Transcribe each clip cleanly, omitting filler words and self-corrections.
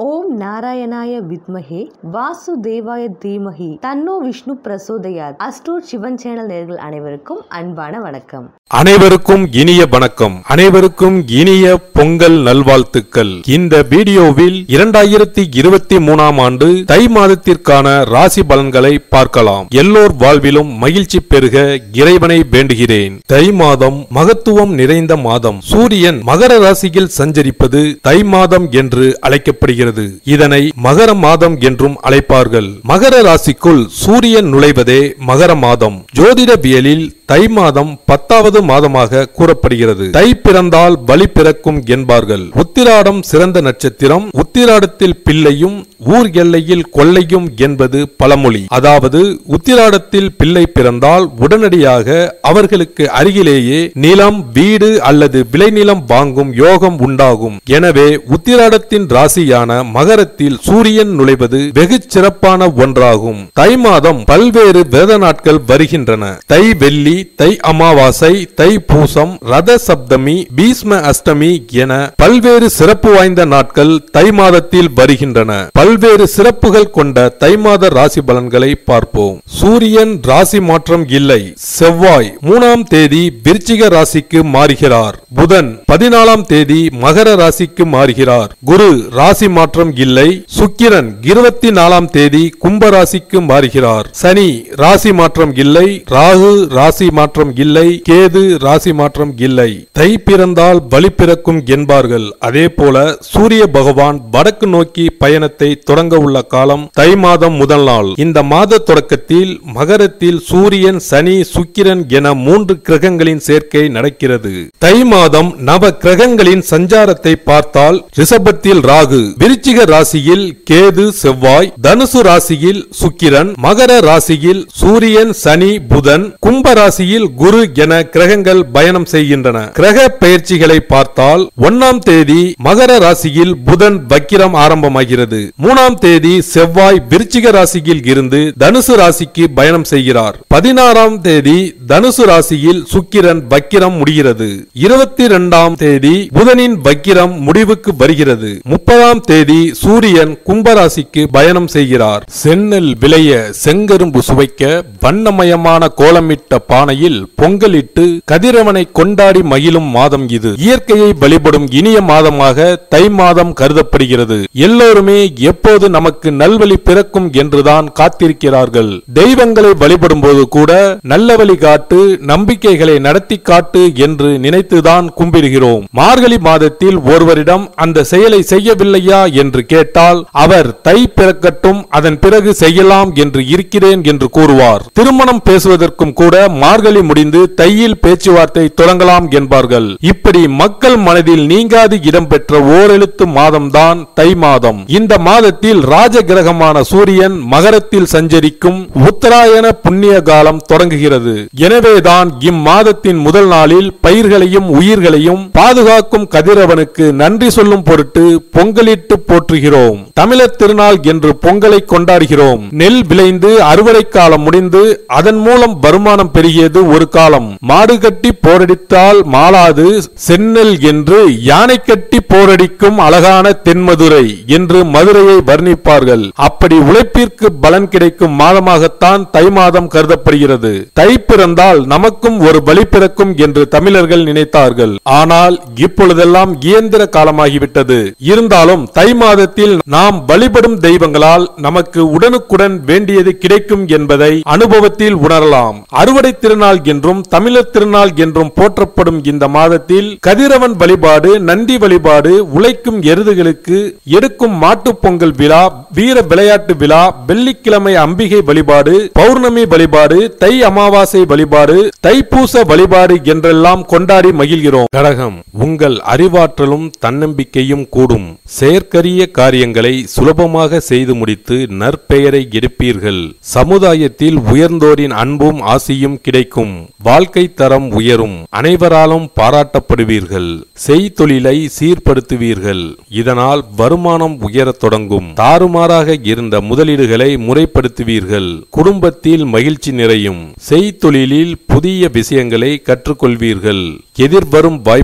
ஓம் நாராயணாய வித்மஹே வாசுதேவாய தீமஹி தன்னோ விஷ்ணு பிரசோதயாத். அஸ்ட்ரோட் சிவன் சேனல் நேயர்கள் அனைவருக்கும் அன்பான வணக்கம். அனைவருக்கும் இனிய வணக்கம். அனைவருக்கும் இனிய பொங்கல் நல்வாழ்த்துக்கள். இந்த வீடியோவில் 2023ஆம் ஆண்டு தை மாதத்திற்கான ராசி பலன்களை பார்க்கலாம். எல்லோர் வாழ்விலும் மகிழ்ச்சி பெருக இறைவனை வேண்டுகிறேன். தை மாதம் மகத்துவம் நிறைந்த மாதம். சூரியன் மகர ராசியில் சஞ்சரிப்பது தை மாதம் என்று அழைக்கப்படுகிறது. இதனை மகர மாதம் என்றும் அழைப்பார்கள். மகர ராசிக்குள் சூரியன் நுழைவதே மகர மாதம். ஜோதிடவியலில் தை மாதம் 10வது மாதமாக கூறப்படுகிறது. தை பிறந்தால் வழி பிறக்கும் என்பார்கள். உத்திராடம் சிறந்த நட்சத்திரம். உத்திராடத்தில் பிள்ளையும் ஊர் எல்லையில் கொள்ளையும் என்பது பழமொழி. அதாவது உத்திராடத்தில் பிள்ளை பிறந்தால் உடனடியாக அவர்களுக்கு அருகிலேயே நிலம், வீடு அல்லது விளைநிலம் வாங்கும் யோகம் உண்டாகும். எனவே உத்திராடத்தின் ராசியான மகரத்தில் சூரியன் நுழைவது வெகு சிறப்பான ஒன்றாகும். தை மாதம் பல்வேறு விரத நாட்கள் வருகின்றன. தை வெள்ளி, தை அமாவாசை, தை பூசம், ரத சப்தமி, பீஷ்ம அஷ்டமி என பல்வேறு சிறப்பு வாய்ந்த நாட்கள் தை மாதத்தில் வருகின்றன. பல்வேறு சிறப்புகள் கொண்ட தை மாத ராசி பலன்களை பார்ப்போம். சூரியன் ராசி மாற்றம் இல்லை. செவ்வாய் 3ஆம் தேதி விருச்சிக ராசிக்கு மாறுகிறார். புதன் 14ஆம் தேதி மகர ராசிக்கு மாறுகிறார். குரு ராசி மாற்றம் இல்லை. சுக்கிரன் 24ஆம் தேதி கும்ப ராசிக்கு மாறுகிறார். சனி ராசி மாற்றம் இல்லை. ராகு ராசி மாற்றம் இல்லை. கேது ராசி மாற்றம் இல்லை. தை பிறந்தால் வழி பிறக்கும் என்பார்கள். அதே போல சூரிய பகவான் வடக்கு நோக்கி பயணத்தை தொடங்க உள்ள காலம் தை மாதம் முதல் நாள். இந்த மாத தொடக்கத்தில் மகரத்தில் சூரியன், சனி, சுக்கிரன் என 3 கிரகங்களின் சேர்க்கை நடக்கிறது. தை மாதம் நவ கிரகங்களின் சஞ்சாரத்தை பார்த்தால் ரிஷபத்தில் ராகு, விருச்சிக ராசியில் கேது, செவ்வாய், தனுசு ராசியில் சுக்கிரன், மகர ராசியில் சூரியன், சனி, புதன், கும்ப ராசியில் குரு என கிரகங்கள் பயணம் செய்கின்றன. கிரக பயிற்சிகளை பார்த்தால் 1ஆம் தேதி மகர ராசியில் புதன் வக்கிரம் ஆரம்பமாகிறது. 3ஆம் தேதி செவ்வாய் விருச்சிக ராசியில் இருந்து தனுசு ராசிக்கு பயணம் செய்கிறார். 16ஆம் தேதி தனுசு ராசியில் சுக்கிரன் வக்கிரம் முடிகிறது. 22ஆம் தேதி புதனின் வக்கிரம் முடிவுக்கு வருகிறது. 30ஆம் தேதி சூரியன் கும்பராசிக்கு பயணம் செய்கிறார். செந்நெல் விளைய செங்கரும்பு சுவைக்க வண்ணமயமான கோலமிட்ட பானையில் பொங்கலிட்டு கதிரவனை கொண்டாடி மகிழும் மாதம் இது. இயற்கையை வழிபடும் இனிய மாதமாக தை மாதம் கருதப்படுகிறது. எல்லோருமே எப்போது நமக்கு நல்வழி பிறக்கும் என்றுதான் காத்திருக்கிறார்கள். தெய்வங்களை வழிபடும் போது கூட நல்ல வழி காட்டு, நம்பிக்கைகளை நடத்தி காட்டு என்று நினைத்துதான் கும்பிடுகிறோம். மார்கழி மாதத்தில் ஒருவரிடம் அந்த செயலை செய்யவில்லையா என்று கேட்டால் அவர் தை பிறக்கட்டும், அதன் பிறகு செய்யலாம் என்று இருக்கிறேன் என்று கூறுவார். திருமணம் பேசுவதற்கும் கூட மார்கழி முடிந்து தையில் பேச்சுவார்த்தை தொடங்கலாம் என்பார்கள். இப்படி மக்கள் மனதில் நீங்காது இடம்பெற்ற ஓரெழுத்து மாதம்தான் தை மாதம். இந்த மாதத்தில் ராஜ கிரகமான சூரியன் மகரத்தில் சஞ்சரிக்கும் உத்தராயண புண்ணிய காலம் தொடங்குகிறது. எனவேதான் இம்மாதத்தின் முதல் நாளில் பயிர்களையும் உயிர்களையும் பாதுகாக்கும் கதிரவனுக்கு நன்றி சொல்லும் பொருட்டு பொங்கலிட்டு போற்றுகிறோம். தமிழர் திருநாள் என்று பொங்கலை கொண்டாடுகிறோம். நெல் விளைந்து அறுவடை காலம் முடிந்து அதன் மூலம் வருமானம் பெருகியது ஒரு காலம். மாடு கட்டி போரடித்தால் மாளாது செந்நெல் என்று யானை கட்டி போரடிக்கும் அழகான தென்மதுரை என்று மதுரையை வர்ணிப்பார்கள். அப்படி உழைப்பிற்கு பலன் கிடைக்கும் மாதமாகத்தான் தை மாதம் கருதப்படுகிறது. தை பிறந்தால் நமக்கும் ஒரு வழி பிறக்கும் என்று தமிழர்கள் நினைத்தார்கள். ஆனால் இப்பொழுதெல்லாம் இயந்திர காலமாகிவிட்டது. இருந்தாலும் தை மாதத்தில் நாம் வழிபடும் தெய்வங்களால் நமக்கு உடனுக்குடன் வேண்டியது கிடைக்கும் என்பதை அனுபவத்தில் உணரலாம். அறுவடை திருநாள் என்றும் தமிழர் திருநாள் என்றும் போற்றப்படும் இந்த மாதத்தில் கதிரவன் வழிபாடு, நந்தி வழிபாடு, உழைக்கும் எருதுகளுக்கு எடுக்கும் மாட்டு பொங்கல் விழா, வீர விளையாட்டு விழா, வெள்ளிக்கிழமை அம்பிகை வழிபாடு, பௌர்ணமி வழிபாடு, தை அமாவாசை வழிபாடு, தைப்பூச வழிபாடு என்றெல்லாம் கொண்டாடி மகிழ்கிறோம். கடகம், உங்கள் அறிவாற்றலும் தன்னம்பிக்கையும் கூடும். செயற்கரிய காரியங்களை சுலபமாக செய்து முடித்து நற்பெயரை எடுப்பீர்கள். சமுதாயத்தில் உயர்ந்தோரின் அன்பும் ஆசியும் கிடைக்கும். வாழ்க்கை தரம் உயரும். அனைவராலும் பாராட்டப்படுவீர்கள். செய்தொழிலை சீர்படுத்துவீர்கள். இதனால் வருமானம் உயரத் தொடங்கும். தாறுமாறாக இருந்த முதலீடுகளை முறைப்படுத்துவீர்கள். குடும்பத்தில் மகிழ்ச்சி நிறையும். செய்தொழிலில் புதிய விஷயங்களை கற்றுக்கொள்வீர்கள். எதிர்வரும் வாய்ப்புகளை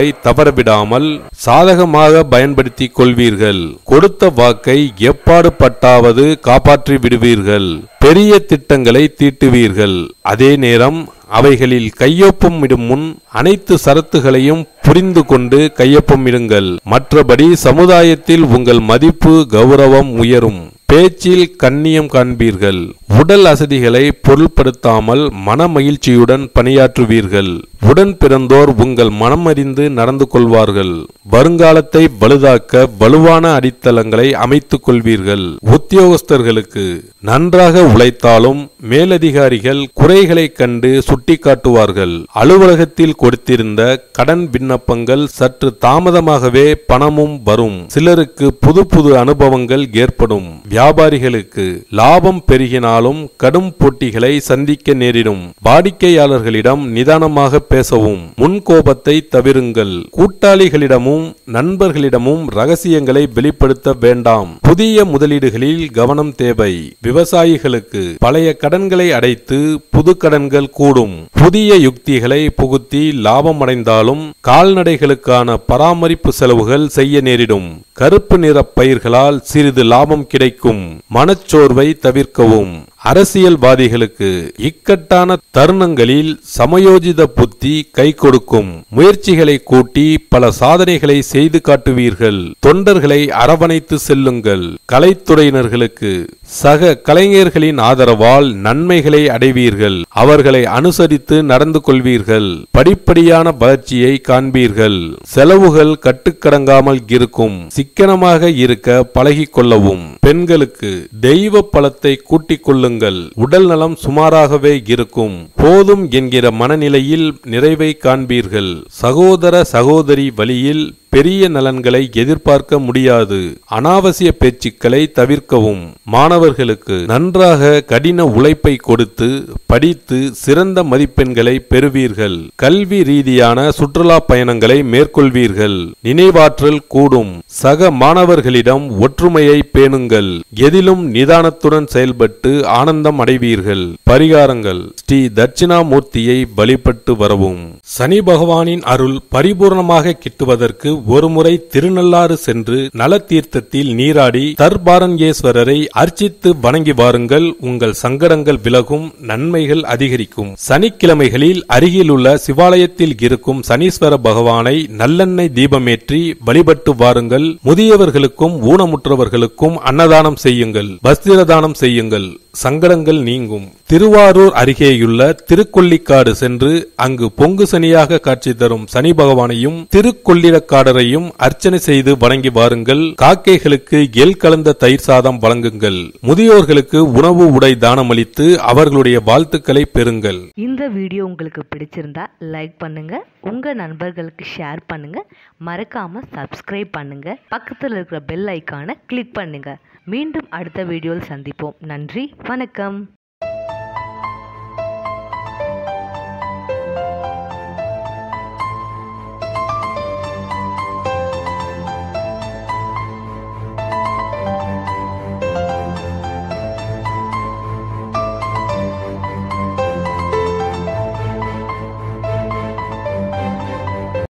தவறவிடாமல் சாதகமாக பயன்படுத்திக் கொள்வீர்கள். கொடுத்த வாக்கை எப்பாடுபட்டாவது காப்பாற்றி விடுவீர்கள். பெரிய திட்டங்களை தீட்டுவீர்கள். அதே நேரம் அவைகளில் கையொப்பமிடும் முன் அனைத்து சரத்துகளையும் புரிந்து கொண்டு கையொப்பமிடுங்கள். மற்றபடி சமுதாயத்தில் உங்கள் மதிப்பு கௌரவம் உயரும். பேச்சில் கண்ணியம் காண்பீர்கள். உடல் அசதிகளை பொருள்படுத்தாமல் மன மகிழ்ச்சியுடன் பணியாற்றுவீர்கள். உடன் பிறந்தோர் உங்கள் மனம் அறிந்து நடந்து கொள்வார்கள். வருங்காலத்தை வலுதாக்க வலுவான அடித்தளங்களை அமைத்துக் கொள்வீர்கள். உத்தியோகஸ்தர்களுக்கு நன்றாக உழைத்தாலும் மேலதிகாரிகள் குறைகளை கண்டு சுட்டிக்காட்டுவார்கள். அலுவலகத்தில் கொடுத்திருந்த கடன் விண்ணப்பங்கள் சற்று தாமதமாகவே பணமும் வரும். சிலருக்கு புது புது அனுபவங்கள் ஏற்படும். வியாபாரிகளுக்கு லாபம் பெருகினாலும் கடும் போட்டிகளை சந்திக்க நேரிடும். வாடிக்கையாளர்களிடம் நிதானமாக பேசவும். முன்கோபத்தை தவிருங்கள். கூட்டாளிகளிடமும் நண்பர்களிடமும் ரகசியங்களை வெளிப்படுத்த வேண்டாம். புதிய முதலீடுகளில் கவனம் தேவை. விவசாயிகளுக்கு பழைய கடன்களை அடைத்து புது கடன்கள் கூடும். புதிய யுக்திகளை புகுத்தி லாபம் அடைந்தாலும் கால்நடைகளுக்கான பராமரிப்பு செலவுகள் செய்ய நேரிடும். கருப்பு நிற பயிர்களால் சிறிது லாபம் கிடைக்கும். மனச்சோர்வை தவிர்க்கவும். அரசியல்வாதிகளுக்கு இக்கட்டான தருணங்களில் சமயோஜித புத்தி கை கொடுக்கும். முயற்சிகளை கூட்டி பல சாதனைகளை செய்து காட்டுவீர்கள். தொண்டர்களை அரவணைத்து செல்லுங்கள். கலைத்துறையினர்களுக்கு சக கலைஞர்களின் ஆதரவால் நன்மைகளை அடைவீர்கள். அவர்களை அனுசரித்து நடந்து கொள்வீர்கள். படிப்படியான வளர்ச்சியை காண்பீர்கள். செலவுகள் கட்டுக்கடங்காமல் இருக்கும். சிக்கனமாக இருக்க பழகிக் கொள்ளவும். பெண்களுக்கு தெய்வ பலத்தை கூட்டிக் கொள்ளுங்கள். உடல் நலம் சுமாராகவே இருக்கும். போதும் என்கிற மனநிலையில் நிறைவை காண்பீர்கள். சகோதர சகோதரி வழியில் பெரிய நலன்களை எதிர்பார்க்க முடியாது. அனாவசிய பேச்சுக்களை தவிர்க்கவும். மாணவர்களுக்கு நன்றாக கடின உழைப்பை கொடுத்து படித்து சிறந்த மதிப்பெண்களை பெறுவீர்கள். கல்வி ரீதியான சுற்றுலா பயணங்களை மேற்கொள்வீர்கள். நினைவாற்றல் கூடும். சக மாணவர்களிடம் ஒற்றுமையை பேணுங்கள். எதிலும் நிதானத்துடன் செயல்பட்டு ஆனந்தம் அடைவீர்கள். பரிகாரங்கள்: ஸ்ரீ தட்சிணாமூர்த்தியை வழிபட்டு வரவும். சனி பகவானின் அருள் பரிபூர்ணமாக கிட்டுவதற்கு ஒருமுறை திருநள்ளாறு சென்று நலத்தீர்த்தத்தில் நீராடி தர்பாரண்யேஸ்வரரை அர்ச்சித்து வணங்கி வாருங்கள். உங்கள் சங்கடங்கள் விலகும். நன்மைகள் அதிகரிக்கும். சனிக்கிழமைகளில் அருகில் உள்ள சிவாலயத்தில் இருக்கும் சனீஸ்வர பகவானை நல்லெண்ணெய் தீபமேற்றி வழிபட்டு வாருங்கள். முதியவர்களுக்கும் ஊனமுற்றவர்களுக்கும் அன்னதானம் செய்யுங்கள். வஸ்திரதானம் செய்யுங்கள். சங்கடங்கள் நீங்கும். திருவாரூர் அருகேயுள்ள திருக்கொள்ளிக்காடு சென்று அங்கு பொங்கு சனியாக காட்சி தரும் சனி பகவானையும் திருக்கொள்ளிடக்காடரையும் அர்ச்சனை செய்து வணங்கி வாருங்கள். காக்கைகளுக்கு எள் கலந்த தயிர் சாதம் வழங்குங்கள். முதியோர்களுக்கு உணவு உடை தானமளித்து அவர்களுடைய வாழ்த்துக்களை பெறுங்கள். இந்த வீடியோ உங்களுக்கு பிடிச்சிருந்தா லைக் பண்ணுங்க, உங்க நண்பர்களுக்கு ஷேர் பண்ணுங்க, மறக்காம சப்ஸ்கிரைப் பண்ணுங்க, பக்கத்தில் இருக்கிற பெல் ஐக்கானை கிளிக் பண்ணுங்க. மீண்டும் அடுத்த வீடியோவில் சந்திப்போம். நன்றி, வணக்கம்.